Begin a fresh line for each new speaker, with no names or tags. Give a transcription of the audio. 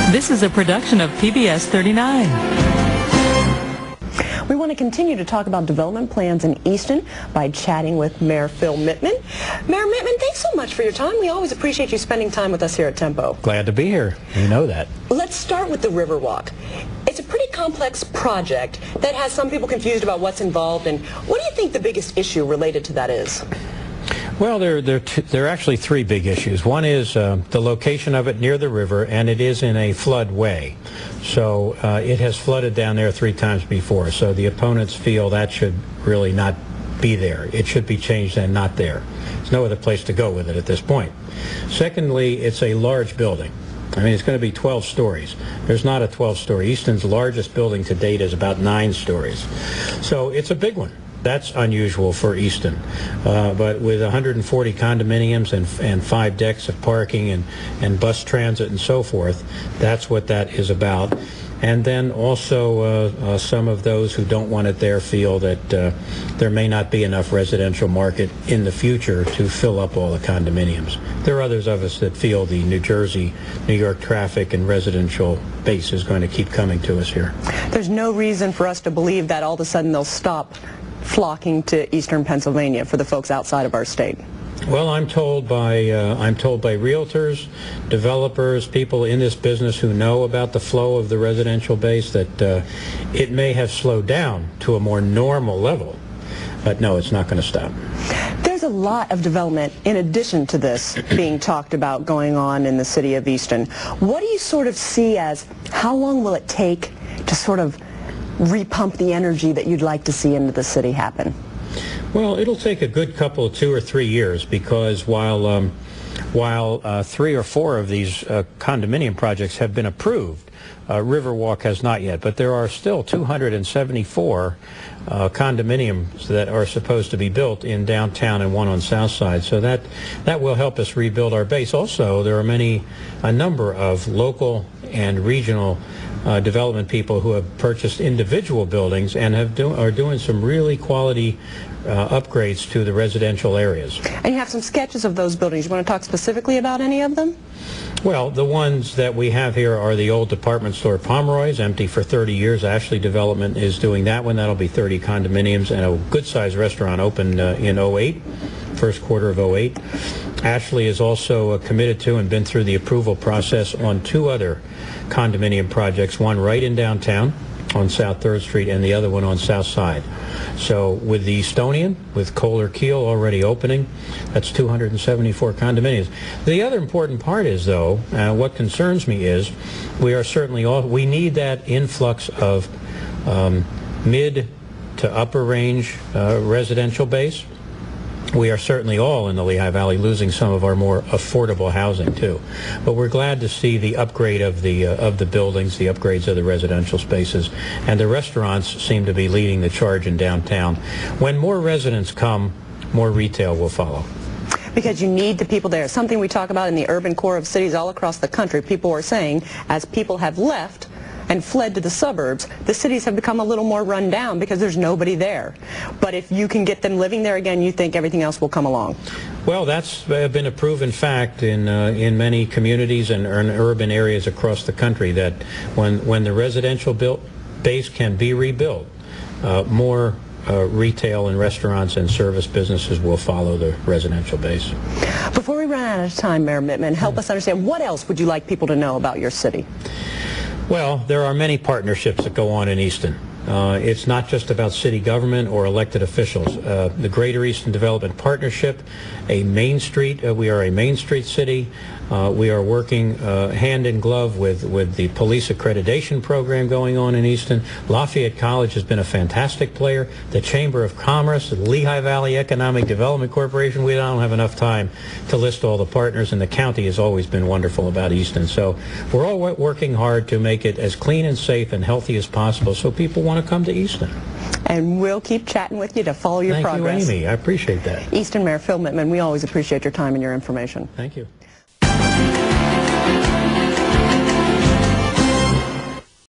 This is a production of PBS 39.
We want to continue to talk about development plans in Easton by chatting with Mayor Phil Mitman. Mayor Mitman, thanks so much for your time. We always appreciate you spending time with us here at Tempo.
Glad to be here. You know that.
Let's start with the Riverwalk. It's a pretty complex project that has some people confused about what's involved, and what do you think the biggest issue related to that is?
Well, there are actually three big issues. One is the location of it near the river, and it is in a floodway. So it has flooded down there 3 times before. So the opponents feel that should really not be there. It should be changed and not there. There's no other place to go with it at this point. Secondly, it's a large building. I mean, it's going to be 12 stories. There's not a 12-story. Easton's largest building to date is about 9 stories. So it's a big one. That's unusual for Easton, but with 140 condominiums and 5 decks of parking and bus transit and so forth, that's what that is about. And then also some of those who don't want it there feel that there may not be enough residential market in the future to fill up all the condominiums. There are others of us that feel the New Jersey, New York traffic and residential base is going to keep coming to us here. There's
no reason for us to believe that all of a sudden they'll stop flocking to eastern Pennsylvania for the folks outside of our state.
Well, I'm told by realtors, developers, people in this business who know about the flow of the residential base that it may have slowed down to a more normal level, but no, it's not going to stop.
There's a lot of development in addition to this being talked about going on in the city of Easton. What do you sort of see as how long will it take to sort of repump the energy that you'd like to see into the city happen?
Well, it'll take a good couple of 2 or 3 years because while 3 or 4 of these condominium projects have been approved, Riverwalk has not yet, but there are still 274 condominiums that are supposed to be built in downtown and one on South Side, so that will help us rebuild our base. Also, there are a number of local and regional development people who have purchased individual buildings and are doing some really quality upgrades to the residential areas.
And you have some sketches of those buildings. You want to talk specifically about any of them?
Well, the ones that we have here are the old department store Pomeroy's, empty for 30 years. Ashley Development is doing that one. That'll be 30 condominiums and a good-sized restaurant opened in '08, first quarter of '08. Ashley is also committed to and been through the approval process on 2 other condominium projects, one right in downtown on South 3rd Street and the other one on South Side. So with the Estonian, with Kohler Keel already opening, that's 274 condominiums. The other important part is, though, what concerns me is we need that influx of mid to upper range residential base. We are certainly all in the Lehigh Valley losing some of our more affordable housing too, but we're glad to see the upgrade of the buildings, the upgrades of the residential spaces, and the restaurants seem to be leading the charge in downtown. When more residents come, more retail will follow.
Because you need the people there. Something we talk about in the urban core of cities all across the country. People are saying as people have left and fled to the suburbs, the cities have become a little more run down because there's nobody there. But if you can get them living there again, you think everything else will come along.
Well, that's been a proven fact in many communities and urban areas across the country that when the residential base can be rebuilt, more retail and restaurants and service businesses will follow the residential base.
Before we run out of time, Mayor Mitman, help us understand, what else would you like people to know about your city?
Well, there are many partnerships that go on in Easton. It's not just about city government or elected officials. The Greater Easton Development Partnership, we are a Main Street city. We are working hand in glove with the police accreditation program going on in Easton. Lafayette College has been a fantastic player. The Chamber of Commerce, the Lehigh Valley Economic Development Corporation. We don't have enough time to list all the partners, and the county has always been wonderful about Easton. So we're all working hard to make it as clean and safe and healthy as possible so people want to come to Easton.
And we'll keep chatting with you to follow your progress.
Thank you, Amy. I appreciate that.
Easton Mayor Phil Mitman, we always appreciate your time and your information.
Thank you.